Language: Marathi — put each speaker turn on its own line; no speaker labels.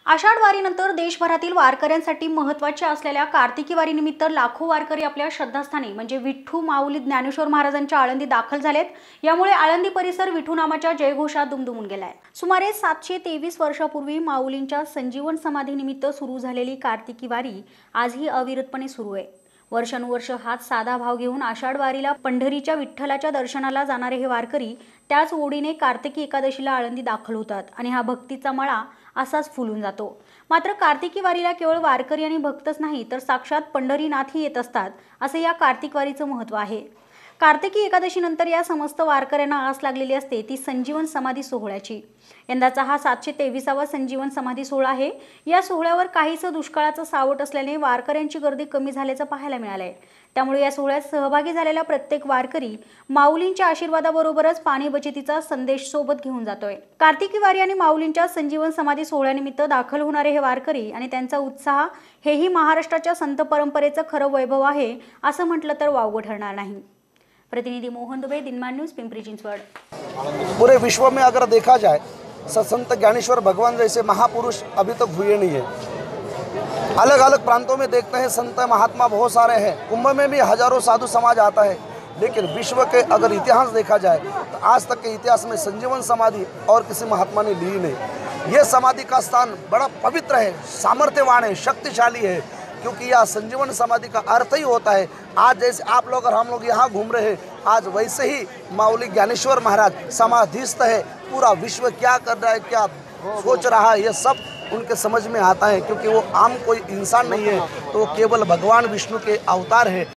आषाढ वारीनंतर देशभरातील वारकऱ्यांसाठी महत्त्वाच्या असलेल्या कार्तिकी वारीनिमित्त लाखो वारकरी आपल्या श्रद्धास्थानी म्हणजे विठ्ठू माऊली ज्ञानेश्वर महाराजांच्या आळंदी दाखल झालेत। यामुळे आळंदी परिसर विठू नामाच्या जयघोषात दुमदुमून गेलाय। सुमारे 723 वर्षापूर्वी माऊलींच्या संजीवन समाधीनिमित्त सुरू झालेली कार्तिकी वारी आजही अविरतपणे सुरू आहे। वर्षानुवर्ष हाच साधा भाव घेऊन आषाढ वारीला पंढरीच्या विठ्ठलाच्या दर्शनाला जाणारे हे वारकरी त्याच ओढीने कार्तिकी एकादशीला आळंदी दाखल होतात आणि हा भक्तीचा मळा असाच फुलून जातो। मात्र कार्तिकी वारीला केवळ वारकरी आणि भक्तच नाही तर साक्षात पंढरीनाथही येत असतात, असे या कार्तिक वारीचं महत्त्व आहे। कार्तिकी एकादशीनंतर या समस्त वारकऱ्यांना आस लागलेली असते ती संजीवन समाधी सोहळ्याची। यंदाचा हा 723वा संजीवन समाधी सोहळा आहे। या सोहळ्यावर काहीसं दुष्काळाचं सावट असल्याने वारकऱ्यांची गर्दी कमी झाल्याचं पाहायला मिळालंय। त्यामुळे या सोहळ्यात सहभागी झालेला प्रत्येक वारकरी माऊलींच्या आशीर्वादाबरोबरच पाणी बचतीचा संदेश सोबत घेऊन जातोय। कार्तिकी वारी आणि माऊलींच्या संजीवन समाधी सोहळ्यानिमित्त दाखल होणारे हे वारकरी आणि त्यांचा उत्साह हेही महाराष्ट्राच्या संत परंपरेचं खरं वैभव आहे असं म्हटलं तर वावगं ठरणार नाही। प्रतिनिधि मोहन दुबे, दिनमान न्यूज़, पिंपरी चिंचवड।
पूरे विश्व में अगर देखा जाए संत ज्ञानेश्वर भगवान जैसे महापुरुष अभी तक हुए नहीं है। अलग अलग प्रांतों में देखते हैं संत महात्मा बहुत सारे हैं, कुंभ में भी हजारों साधु समाज आता है, लेकिन विश्व के अगर इतिहास देखा जाए तो आज तक के इतिहास में संजीवन समाधि और किसी महात्मा ने ली नहीं। ये समाधि का स्थान बड़ा पवित्र है, सामर्थ्यवान है, शक्तिशाली है, क्योंकि यह संजीवन समाधि का अर्थ ही होता है। आज जैसे आप लोग और हम लोग यहाँ घूम रहे हैं, आज वैसे ही माऊली ज्ञानेश्वर महाराज समाधिस्थ है। पूरा विश्व क्या कर रहा है, क्या सोच रहा है, ये सब उनके समझ में आता है, क्योंकि वो आम कोई इंसान नहीं है, तो वो केवल भगवान विष्णु के अवतार है।